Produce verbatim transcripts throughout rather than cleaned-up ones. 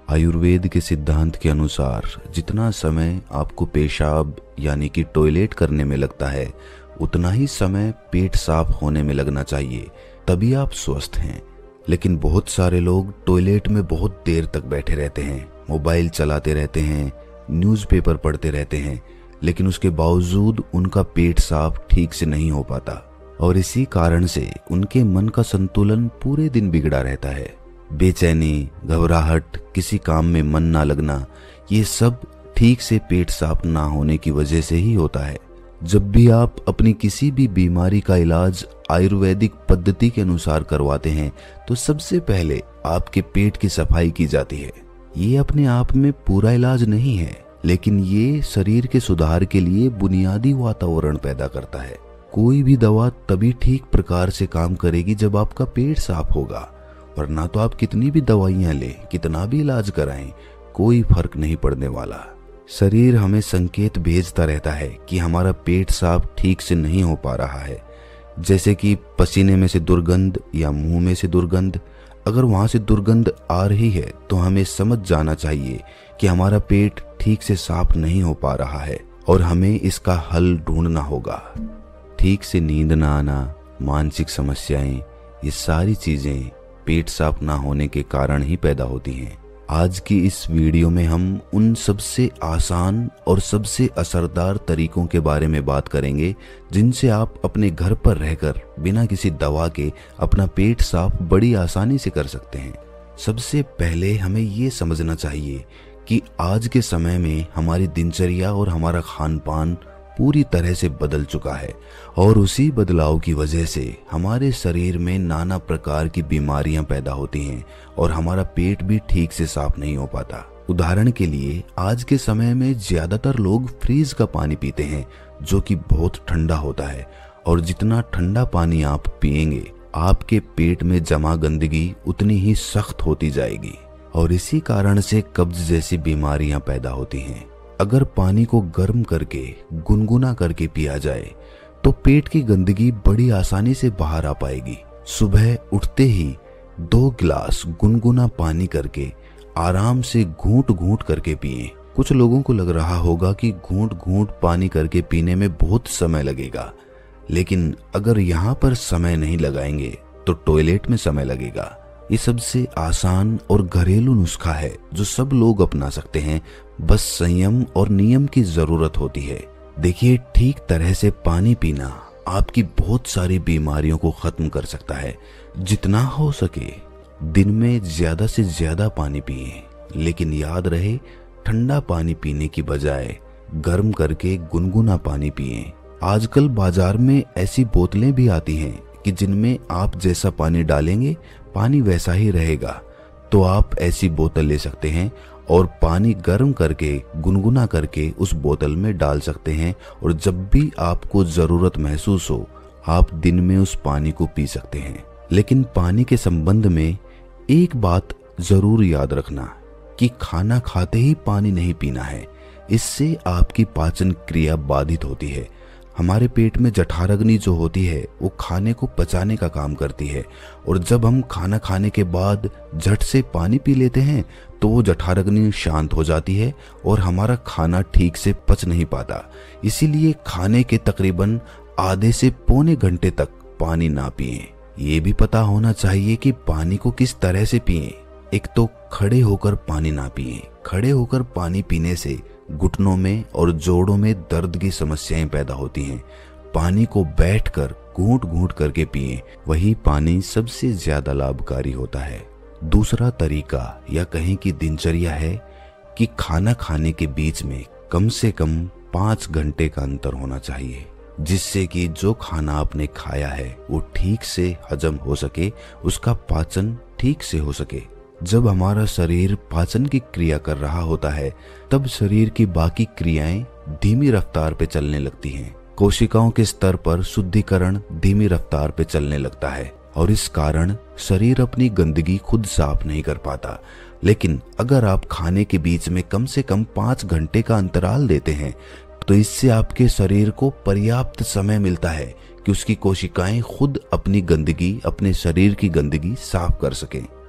आयुर्वेद के सिद्धांत के अनुसार जितना समय आपको पेशाब यानी कि टॉयलेट करने में लगता है, उतना ही समय पेट साफ होने में लगना चाहिए, तभी आप स्वस्थ हैं। लेकिन बहुत सारे लोग टॉयलेट में बहुत देर तक बैठे रहते हैं, मोबाइल चलाते रहते हैं, न्यूज़पेपर पढ़ते रहते हैं, लेकिन उसके बावजूद उनका पेट साफ ठीक से नहीं हो पाता और इसी कारण से उनके मन का संतुलन पूरे दिन बिगड़ा रहता है। बेचैनी, घबराहट, किसी काम में मन ना लगना, ये सब ठीक से पेट साफ ना होने की वजह से ही होता है। जब भी आप अपनी किसी भी बीमारी का इलाज आयुर्वेदिक पद्धति के अनुसार करवाते हैं तो सबसे पहले आपके पेट की सफाई की जाती है। ये अपने आप में पूरा इलाज नहीं है, लेकिन ये शरीर के सुधार के लिए बुनियादी वातावरण पैदा करता है। कोई भी दवा तभी ठीक प्रकार से काम करेगी जब आपका पेट साफ होगा, वरना तो आप कितनी भी दवाइयां लें, कितना भी इलाज कराएं, कोई फर्क नहीं पड़ने वाला। शरीर हमें संकेत भेजता रहता है कि हमारा पेट साफ ठीक से नहीं हो पा रहा है, जैसे कि पसीने में से दुर्गंध या मुंह में से दुर्गंध। अगर वहां से दुर्गंध आ रही है तो हमें समझ जाना चाहिए कि हमारा पेट ठीक से साफ नहीं हो पा रहा है और हमें इसका हल ढूंढना होगा। ठीक से नींद ना आना, मानसिक समस्याएं, ये सारी चीजें पेट साफ ना होने के कारण ही पैदा होती हैं। आज की इस वीडियो में हम उन सबसे आसान और सबसे असरदार तरीकों के बारे में बात करेंगे जिनसे आप अपने घर पर रहकर बिना किसी दवा के अपना पेट साफ बड़ी आसानी से कर सकते हैं। सबसे पहले हमें ये समझना चाहिए कि आज के समय में हमारी दिनचर्या और हमारा खान पान पूरी तरह से बदल चुका है और उसी बदलाव की वजह से हमारे शरीर में नाना प्रकार की बीमारियां पैदा होती हैं और हमारा पेट भी ठीक से साफ नहीं हो पाता। उदाहरण के लिए आज के समय में ज्यादातर लोग फ्रीज का पानी पीते हैं, जो कि बहुत ठंडा होता है, और जितना ठंडा पानी आप पिएंगे आपके पेट में जमा गंदगी उतनी ही सख्त होती जाएगी और इसी कारण से कब्ज जैसी बीमारियां पैदा होती हैं। अगर पानी को गर्म करके गुनगुना करके पिया जाए तो पेट की गंदगी बड़ी आसानी से बाहर आ पाएगी। सुबह उठते ही दो गिलास गुनगुना पानी करके आराम से घूंट घूंट करके पिएं। कुछ लोगों को लग रहा होगा कि घूंट घूंट पानी करके पीने में बहुत समय लगेगा, लेकिन अगर यहाँ पर समय नहीं लगाएंगे तो टॉयलेट में समय लगेगा। ये सबसे आसान और घरेलू नुस्खा है जो सब लोग अपना सकते हैं, बस संयम और नियम की जरूरत होती है। देखिए, ठीक तरह से पानी पीना आपकी बहुत सारी बीमारियों को खत्म कर सकता है। जितना हो सके दिन में ज्यादा से ज्यादा पानी पिए, लेकिन याद रहे ठंडा पानी पीने की बजाय गर्म करके गुनगुना पानी पिए। आजकल बाजार में ऐसी बोतलें भी आती हैं कि जिनमें आप जैसा पानी डालेंगे पानी वैसा ही रहेगा, तो आप ऐसी बोतल ले सकते हैं और पानी गर्म करके गुनगुना करके उस बोतल में डाल सकते हैं और जब भी आपको जरूरत महसूस हो आप दिन में उस पानी को पी सकते हैं। लेकिन पानी के संबंध में एक बात जरूर याद रखना कि खाना खाते ही पानी नहीं पीना है, इससे आपकी पाचन क्रिया बाधित होती है। हमारे पेट में जठराग्नि जो होती है वो खाने को पचाने का काम करती है और जब हम खाना खाने के बाद झट से पानी पी लेते हैं तो वो जठराग्नि शांत हो जाती है और हमारा खाना ठीक से पच नहीं पाता। इसीलिए खाने के तकरीबन आधे से पौने घंटे तक पानी ना पिएं। ये भी पता होना चाहिए कि पानी को किस तरह से पिएं। एक तो खड़े होकर पानी ना पिएं। खड़े होकर पानी पीने से घुटनों में और जोड़ों में दर्द की समस्याएं पैदा होती हैं। पानी को बैठकर घूंट घूंट करके पिएं, वही पानी सबसे ज्यादा लाभकारी होता है। दूसरा तरीका या कहें कि दिनचर्या है कि खाना खाने के बीच में कम से कम पाँच घंटे का अंतर होना चाहिए, जिससे कि जो खाना आपने खाया है वो ठीक से हजम हो सके, उसका पाचन ठीक से हो सके। जब हमारा शरीर पाचन की क्रिया कर रहा होता है तब शरीर की बाकी क्रियाएं धीमी रफ्तार पे चलने लगती हैं। कोशिकाओं के स्तर पर शुद्धिकरण धीमी रफ्तार पे चलने लगता है और इस कारण शरीर अपनी गंदगी खुद साफ नहीं कर पाता। लेकिन अगर आप खाने के बीच में कम से कम पाँच घंटे का अंतराल देते हैं तो इससे आपके शरीर को पर्याप्त समय मिलता है कि उसकी कोशिकाएं खुद अपनी गंदगी, अपने शरीर की गंदगी साफ कर सकें।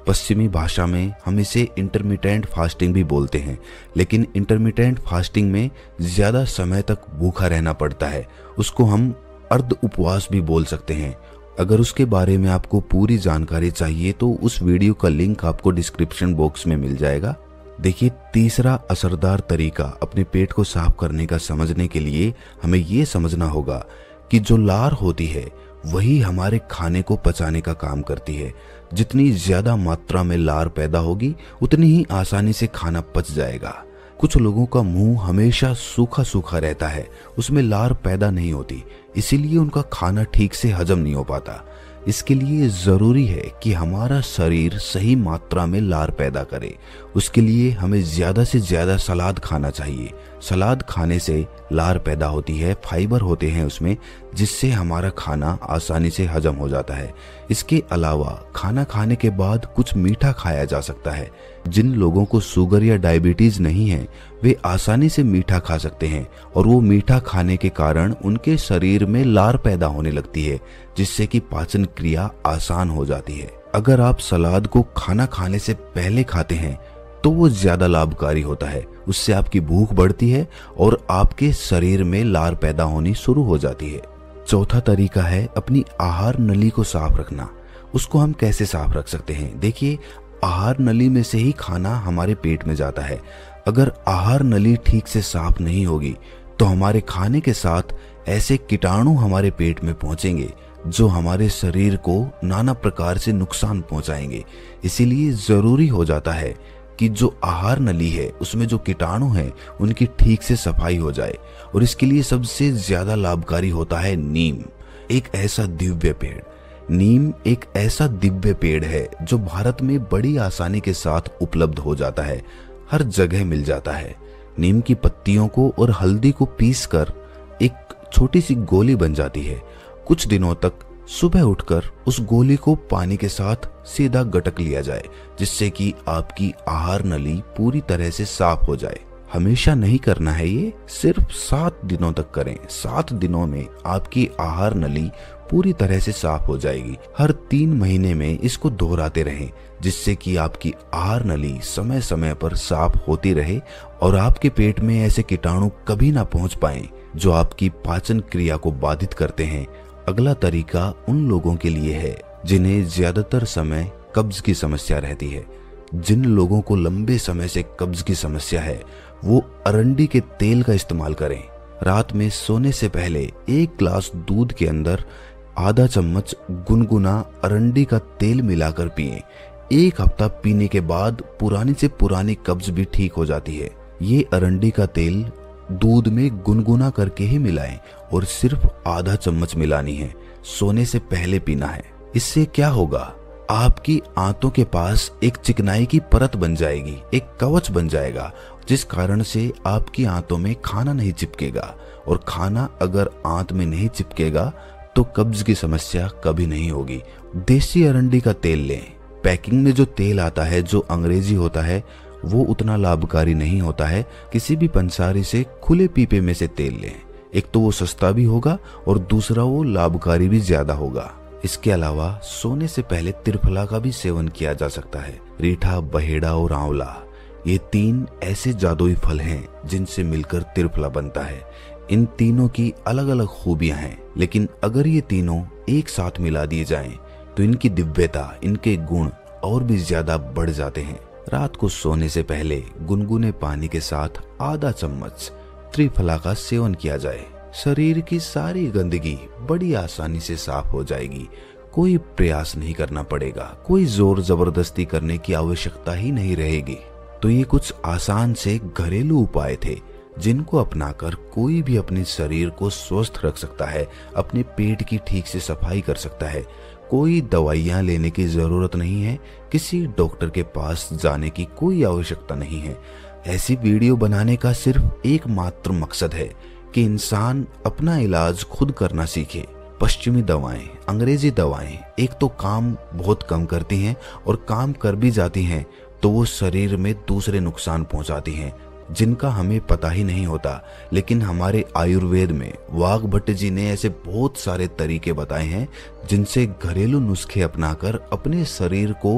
पश्चिमी भाषा में हम इसे इंटरमिटेंट फास्टिंग भी बोलते हैं, लेकिन इंटरमिटेंट फास्टिंग में ज़्यादा समय तक भूखा रहना पड़ता है। उसको हम अर्ध उपवास भी बोल सकते हैं। अगर उसके बारे में आपको पूरी जानकारी चाहिए तो उस वीडियो का लिंक आपको डिस्क्रिप्शन बॉक्स में मिल जाएगा। देखिए, तीसरा असरदार तरीका अपने पेट को साफ करने का समझने के लिए हमें ये समझना होगा कि जो लार होती है वही हमारे खाने को पचाने का काम करती है। जितनी ज्यादा मात्रा में लार पैदा होगी उतनी ही आसानी से खाना पच जाएगा। कुछ लोगों का मुंह हमेशा सूखा सूखा रहता है, उसमें लार पैदा नहीं होती, इसीलिए उनका खाना ठीक से हजम नहीं हो पाता। इसके लिए जरूरी है कि हमारा शरीर सही मात्रा में लार पैदा करे। उसके लिए हमें ज्यादा से ज्यादा सलाद खाना चाहिए। सलाद खाने से लार पैदा होती है, फाइबर होते हैं उसमें, जिससे हमारा खाना आसानी से हजम हो जाता है। इसके अलावा खाना खाने के बाद कुछ मीठा खाया जा सकता है। जिन लोगों को शुगर या डायबिटीज नहीं है वे आसानी से मीठा खा सकते हैं और वो मीठा खाने के कारण उनके शरीर में लार पैदा होने लगती है, जिससे कि पाचन क्रिया आसान हो जाती है। अगर आप सलाद को खाना खाने से पहले खाते हैं तो वो ज्यादा लाभकारी होता है। उससे आपकी भूख बढ़ती है और आपके शरीर में लार पैदा होनी शुरू हो जाती है। चौथा तरीका है अपनी आहार नली को साफ रखना। उसको हम कैसे साफ रख सकते हैं? देखिए, आहार नली में से ही खाना हमारे पेट में जाता है। अगर आहार नली ठीक से साफ नहीं होगी तो हमारे खाने के साथ ऐसे कीटाणु हमारे पेट में पहुंचेंगे जो हमारे शरीर को नाना प्रकार से नुकसान पहुंचाएंगे। इसीलिए जरूरी हो जाता है कि जो आहार नली है उसमें जो कीटाणु हैं उनकी ठीक से सफाई हो जाए। और इसके लिए सबसे ज्यादा लाभकारी होता है नीम, एक ऐसा दिव्य पेड़। नीम एक ऐसा दिव्य पेड़ है जो भारत में बड़ी आसानी के साथ उपलब्ध हो जाता है, हर जगह मिल जाता है। नीम की पत्तियों को और हल्दी को पीसकर एक छोटी सी गोली बन जाती है। कुछ दिनों तक सुबह उठकर उस गोली को पानी के साथ सीधा गटक लिया जाए, जिससे कि आपकी आहार नली पूरी तरह से साफ हो जाए। हमेशा नहीं करना है, ये सिर्फ सात दिनों तक करें। सात दिनों में आपकी आहार नली पूरी तरह से साफ हो जाएगी। हर तीन महीने में इसको दोहराते रहें, जिससे कि आपकी आहार नली समय समय पर साफ होती रहे और आपके पेट में ऐसे कीटाणु कभी ना पहुंच पाएं जो आपकी पाचन क्रिया को बाधित करते हैं। अगला तरीका उन लोगों के लिए है जिन्हें ज्यादातर समय कब्ज की समस्या रहती है। जिन लोगों को लंबे समय से कब्ज की समस्या है वो अरंडी के तेल का इस्तेमाल करें। रात में सोने से पहले एक ग्लास दूध के अंदर आधा चम्मच गुनगुना अरंडी का तेल मिलाकर पिएं। एक हफ्ता पीने के बाद पुरानी से पुरानी कब्ज भी ठीक हो जाती है। ये अरंडी का तेल दूध में गुनगुना करके ही मिलाएं और सिर्फ आधा चम्मच मिलानी है। सोने से पहले पीना है। इससे क्या होगा, आपकी आंतों के पास एक चिकनाई की परत बन जाएगी, एक कवच बन जाएगा, जिस कारण से आपकी आंतों में खाना नहीं चिपकेगा। और खाना अगर आंत में नहीं चिपकेगा तो कब्ज की समस्या कभी नहीं होगी। देसी अरंडी का तेल लें। पैकिंग में जो तेल आता है जो अंग्रेजी होता है वो उतना लाभकारी नहीं होता है। किसी भी पंसारी से खुले पीपे में से तेल लें। एक तो वो सस्ता भी होगा और दूसरा वो लाभकारी भी ज्यादा होगा। इसके अलावा सोने से पहले त्रिफला का भी सेवन किया जा सकता है। रीठा, बहेड़ा और आंवला, ये तीन ऐसे जादुई फल हैं जिनसे मिलकर त्रिफला बनता है। इन तीनों की अलग अलग खूबियां हैं, लेकिन अगर ये तीनों एक साथ मिला दिए जाएं तो इनकी दिव्यता, इनके गुण और भी ज्यादा बढ़ जाते हैं। रात को सोने से पहले गुनगुने पानी के साथ आधा चम्मच त्रिफला का सेवन किया जाए। शरीर की सारी गंदगी बड़ी आसानी से साफ हो जाएगी। कोई प्रयास नहीं करना पड़ेगा, कोई जोर जबरदस्ती करने की आवश्यकता ही नहीं रहेगी। तो ये कुछ आसान से घरेलू उपाय थे जिनको अपनाकर कोई भी अपने शरीर को स्वस्थ रख सकता है, अपने पेट की ठीक से सफाई कर सकता है। कोई दवाइयाँ लेने की जरूरत नहीं है, किसी डॉक्टर के पास जाने की कोई आवश्यकता नहीं है। ऐसी वीडियो बनाने का सिर्फ एक मात्र मकसद है कि इंसान अपना इलाज खुद करना सीखे। पश्चिमी दवाएं, अंग्रेजी दवाएं एक तो काम बहुत कम करती हैं और काम कर भी जाती हैं तो वो शरीर में दूसरे नुकसान पहुंचाती हैं जिनका हमें पता ही नहीं होता। लेकिन हमारे आयुर्वेद में वाघ भट्ट जी ने ऐसे बहुत सारे तरीके बताए हैं जिनसे घरेलू नुस्खे अपनाकर अपने शरीर को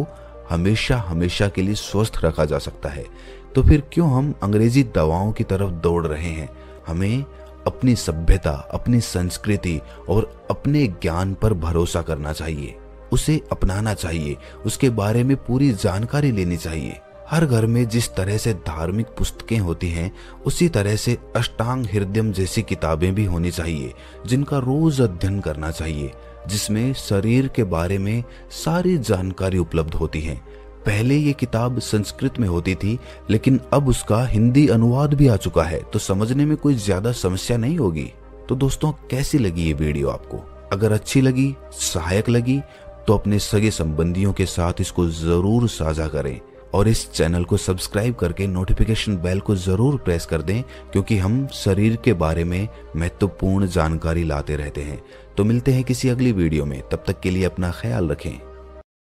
हमेशा हमेशा के लिए स्वस्थ रखा जा सकता है। तो फिर क्यों हम अंग्रेजी दवाओं की तरफ दौड़ रहे हैं? हमें अपनी सभ्यता, अपनी संस्कृति और अपने ज्ञान पर भरोसा करना चाहिए, उसे अपनाना चाहिए, उसके बारे में पूरी जानकारी लेनी चाहिए। हर घर में जिस तरह से धार्मिक पुस्तकें होती हैं, उसी तरह से अष्टांग हृदयम जैसी किताबें भी होनी चाहिए, जिनका रोज अध्ययन करना चाहिए, जिसमें शरीर के बारे में सारी जानकारी उपलब्ध होती है। पहले ये किताब संस्कृत में होती थी, लेकिन अब उसका हिंदी अनुवाद भी आ चुका है, तो समझने में कोई ज्यादा समस्या नहीं होगी। तो दोस्तों, कैसी लगी ये वीडियो आपको? अगर अच्छी लगी, सहायक लगी, तो अपने सगे संबंधियों के साथ इसको जरूर साझा करें और इस चैनल को सब्सक्राइब करके नोटिफिकेशन बेल को जरूर प्रेस कर दें, क्योंकि हम शरीर के बारे में महत्वपूर्ण जानकारी लाते रहते हैं। तो मिलते हैं किसी अगली वीडियो में, तब तक के लिए अपना ख्याल रखें।